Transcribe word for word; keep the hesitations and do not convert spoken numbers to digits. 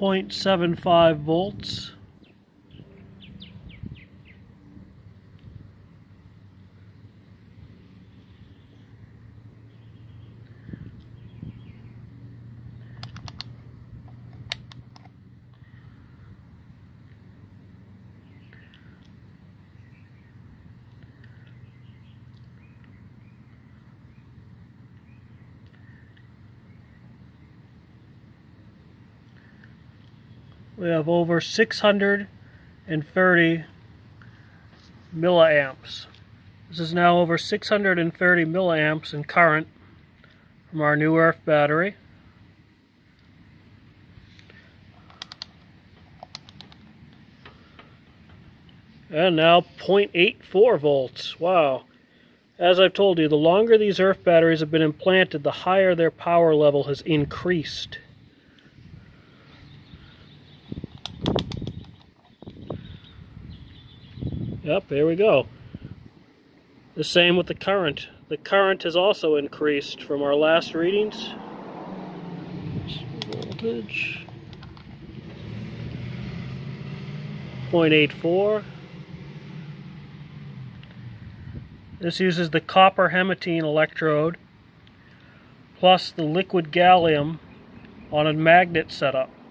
point seven five volts. We have over six hundred thirty milliamps. This is now over six hundred thirty milliamps in current from our new earth battery. And now zero point eight four volts. Wow. As I've told you, the longer these earth batteries have been implanted, the higher their power level has increased. Yep, there we go. The same with the current. The current has also increased from our last readings. Voltage. zero point eight four. This uses the copper hematene electrode plus the liquid gallium on a magnet setup.